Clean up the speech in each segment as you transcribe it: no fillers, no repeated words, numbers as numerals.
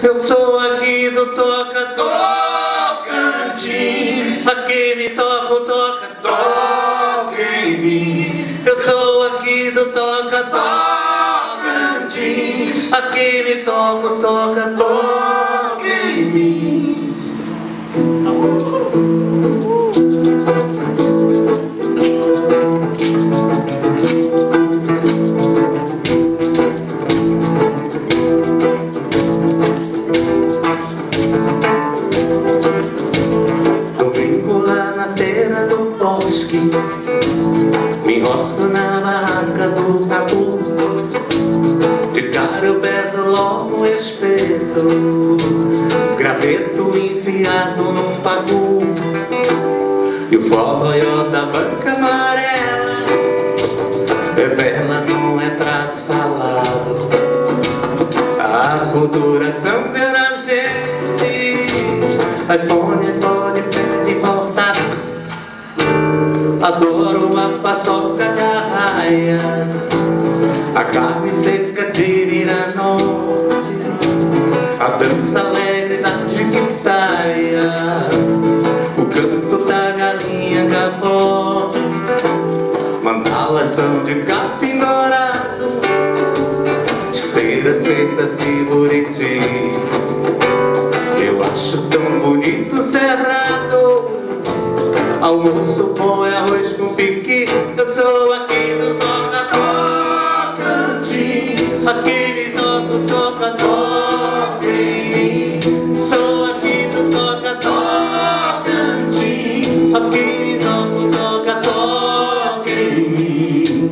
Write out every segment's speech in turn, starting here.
Eu sou aqui do Toca Tocantins, aqui me toca o toca, toca em mim. Eu sou aqui do Toca Tocantins, aqui me toca o toca, toca em mim. Me enrosco na barraca do tabu, de cara eu peso logo o espeto, graveto enfiado num pagu, e o fogoió da banca amarela revela num retrato falado a culturação pela gente. iPhone, pode pede importado. Adoro uma paçoca de arraias, a carne seca de Viranote, a dança alegre da jiquitaia, o canto da galinha capote, mandalas são de capim dourado, ceras feitas de buriti. Eu acho tão bonito cerrado, almoço bom é arroz com piqui. Eu sou aqui do Toca Tocantins, aqui me toca o toca, toca em mim. Sou aqui do Toca Tocantins, aqui me toca o toca, toca em mim.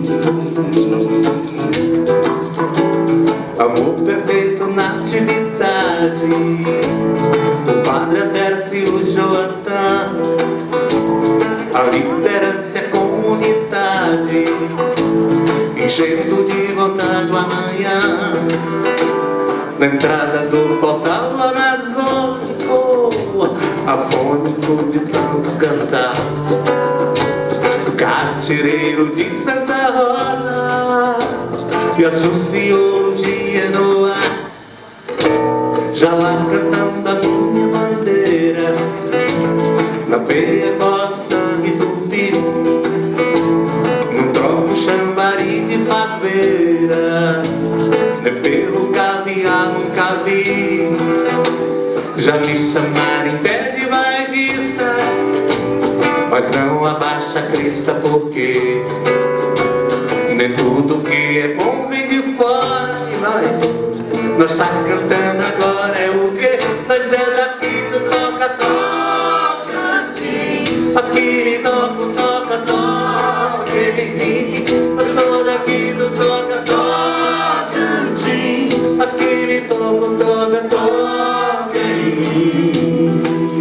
Amor perfeito na atividade, o padre Adércio e o Joatan, a liderança é comunidade, enchendo de vontade o amanhã. Na entrada do portal amazônico, afônico de tanto cantar, catireiro de Santa Rosa e a sociologia no ar, já lá cantando a minha bandeira, na beira corre sangue tupi, não troco chambari de faveira, nem pelo caviar nunca vi. Já me chamaram em pé de vai vista, mas não abaixa a crista, porque nem tudo que é bom vem de fora. E nós tá cantando agora é o quê? Nós é daqui do Toca Tocantins, aqui me toca o toca, toca em mim. Eu sou daqui do Toca Tocantins, aqui me toca o toca, toca em mim.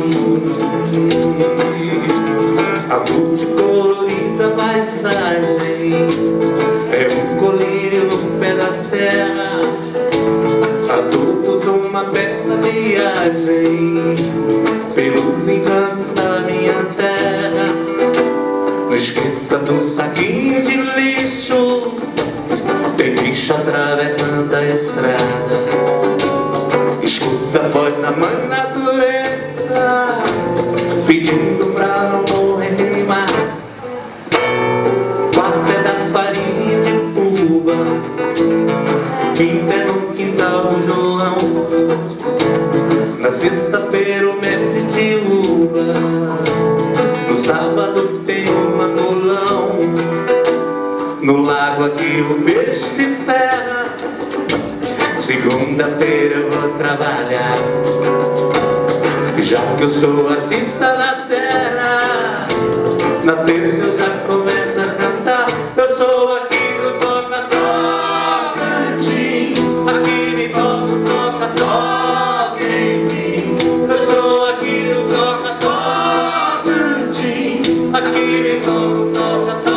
A multicolorida paisagem é um colírio no pé da serra, a todos uma bela viagem pelos encantos da minha terra. Não esqueça do saquinho de lixo, tem bicho atravessando a estrada. Escuta a voz da mãe natureza pedindo pra não morrer queimado. Quarto é da farinha de uva, quinta é no quintal do João, na sexta-feira o mel de uva, no sábado tem um angolão, no lago aqui o peixe se ferra, segunda-feira eu vou trabalhar, já que eu sou artista da terra, na terça eu já começo a cantar. Eu sou aqui do Toca Tocantins, aqui me toca o toca, toca em mim. Eu sou aqui do Toca Tocantins, aqui me toca o toca, toca.